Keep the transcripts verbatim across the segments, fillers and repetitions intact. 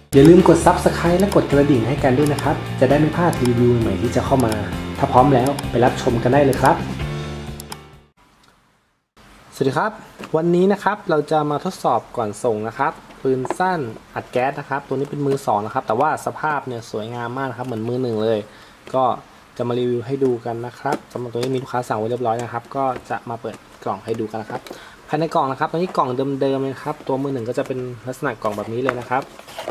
อย่าลืมกด ซับสไครบ์ และกดกระดิ่งให้กันด้วยนะครับจะได้ไม่พลาดรีวิวใหม่ที่จะเข้ามาถ้าพร้อมแล้วไปรับชมกันได้เลยครับสวัสดีครับวันนี้นะครับเราจะมาทดสอบก่อนส่งนะครับปืนสั้นอัดแก๊สนะครับตัวนี้เป็นมือสองนะครับแต่ว่าสภาพเนี่ยสวยงามมากนะครับเหมือนมือหนึ่งเลยก็จะมารีวิวให้ดูกันนะครับสำหรับตัวนี้มีลูกค้าสั่งไว้เรียบร้อยนะครับก็จะมาเปิดกล่องให้ดูกันนะครับภายในกล่องนะครับตัวนี้กล่องเดิมๆเลยครับตัวมือหนึ่งก็จะเป็นลักษณะกล่องแบบนี้เลยนะครับ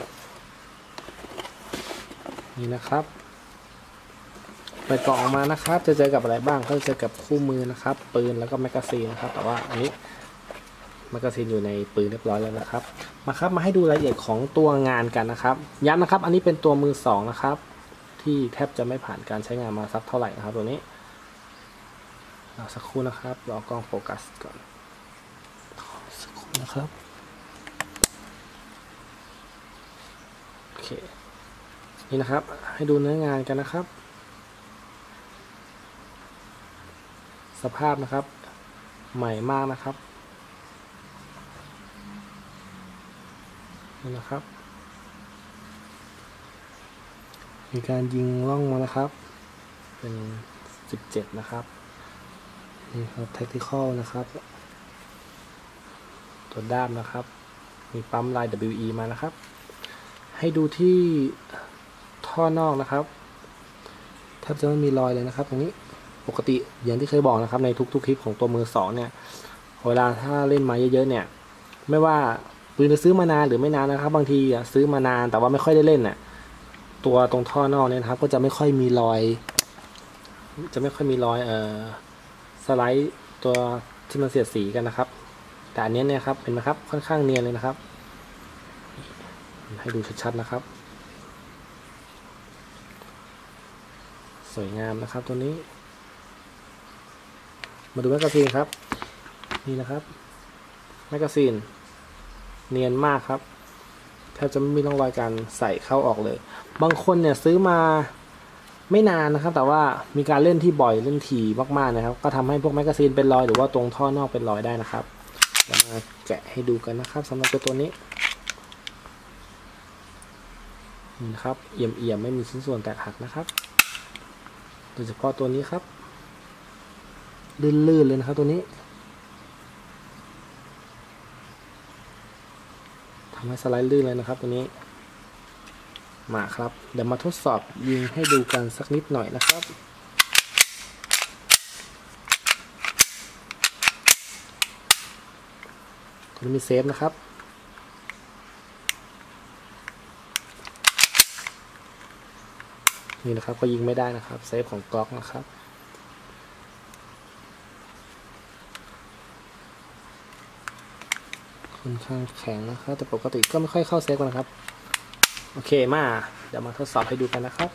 นี่นะครับเปิดกล่องออกมานะครับจะเจอกับอะไรบ้างก็จะเจอกับคู่มือนะครับปืนแล้วก็แมกกาซีนนะครับแต่ว่าอันนี้แมกกาซีนอยู่ในปืนเรียบร้อยแล้วนะครับมาครับมาให้ดูรายละเอียดของตัวงานกันนะครับย้ำนะครับอันนี้เป็นตัวมือสองนะครับที่แทบจะไม่ผ่านการใช้งานมาสักเท่าไหร่นะครับตัวนี้สักครู่นะครับรอกล้องโฟกัสก่อนสักครู่นะครับโอเคนี่นะครับให้ดูเนื้องานกันนะครับสภาพนะครับใหม่มากนะครับนี่นะครับมีการยิงล่องมานะครับเป็นสิบเจ็ดนะครับนี่ครับ tactical นะครับตัวด้ามนะครับมีปั๊มลาย ดับเบิลยู อี มานะครับให้ดูที่ท่อนอกนะครับแทบจะไม่มีรอยเลยนะครับตรงนี้ปกติอย่างที่เคยบอกนะครับในทุกๆคลิปของตัวมือสองเนี่ยเวลาถ้าเล่นมาเยอะๆเนี่ยไม่ว่าปืนจะซื้อมานานหรือไม่นานนะครับบางทีซื้อมานานแต่ว่าไม่ค่อยได้เล่นน่ะตัวตรงท่อนอกเนี่ยนะครับก็จะไม่ค่อยมีรอยจะไม่ค่อยมีรอยเอ่อสไลด์ตัวที่มันเสียดสีกันนะครับแต่อันนี้เนี่ยครับเห็นไหมครับค่อนข้างเนียนเลยนะครับให้ดูชัดๆนะครับสวยงามนะครับตัวนี้มาดูแมกกาซีนครับนี่นะครับแมกกาซีนเนียนมากครับแทบจะไม่มีร่องรอยการใส่เข้าออกเลยบางคนเนี่ยซื้อมาไม่นานนะครับแต่ว่ามีการเล่นที่บ่อยเล่นถี่มากๆนะครับก็ทำให้พวกแมกกาซีนเป็นรอยหรือว่าตรงท่อนอกเป็นรอยได้นะครับเรามาแกะให้ดูกันนะครับสำหรับตัวตัวนี้นี่นะครับเอี่ยมๆไม่มีชิ้นส่วนแตกหักนะครับโดยเฉพาะตัวนี้ครับลื่นๆเลยนะครับตัวนี้ทำให้สไลด์ลื่นเลยนะครับตัวนี้มาครับเดี๋ยวมาทดสอบยิงให้ดูกันสักนิดหน่อยนะครับตัวนี้มีเซฟนะครับนี่นะครับก็ยิงไม่ได้นะครับเซฟของกล็อกนะครับค่อนข้างแข็งนะครับแต่ปกติก็ไม่ค่อยเข้าเซฟกันนะครับโอเคมาเดี๋ยวมาทดสอบให้ดูกันนะครับ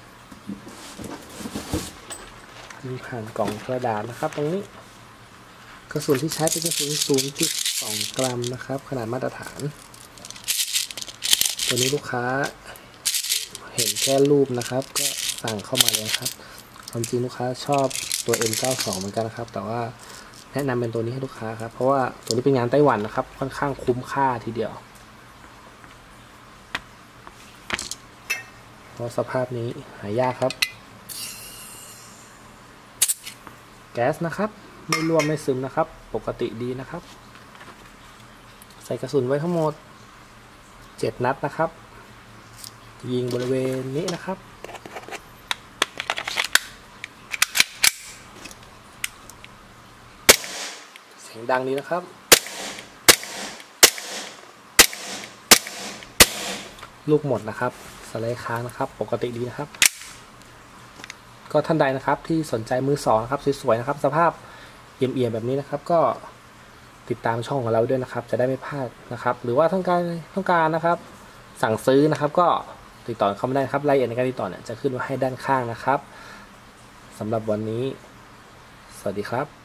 ยิงผ่านกล่องกระดาษนะครับตรงนี้กระสุนที่ใช้เป็นกระสุน ศูนย์จุดสอง กรัมนะครับขนาดมาตรฐานตัวนี้ลูกค้าเห็นแค่รูปนะครับก็สั่งเข้ามาเลยครับความจริงลูกค้าชอบตัว เอ็ม เก้าสิบสอง เหมือนกันนะครับแต่ว่าแนะนำเป็นตัวนี้ให้ลูกค้าครับเพราะว่าตัวนี้เป็นงานไต้หวันนะครับค่อนข้างคุ้มค่าทีเดียวเพราะสภาพนี้หายากครับแก๊สนะครับไม่รั่วไม่ซึมนะครับปกติดีนะครับใส่กระสุนไว้ทั้งหมดเจ็ดนัดนะครับยิงบริเวณนี้นะครับเสียงดังดีนะครับลูกหมดนะครับสไลด์ค้างนะครับปกติดีนะครับก็ท่านใดนะครับที่สนใจมือสองนะครับสวยๆนะครับสภาพเอี่ยมๆแบบนี้นะครับก็ติดตามช่องของเราด้วยนะครับจะได้ไม่พลาดนะครับหรือว่าต้องการต้องการนะครับสั่งซื้อนะครับก็ติดต่อเข้ามาได้ครับรายละเอียดในการติดต่อเนี่ยจะขึ้นไว้ให้ด้านข้างนะครับสำหรับวันนี้สวัสดีครับ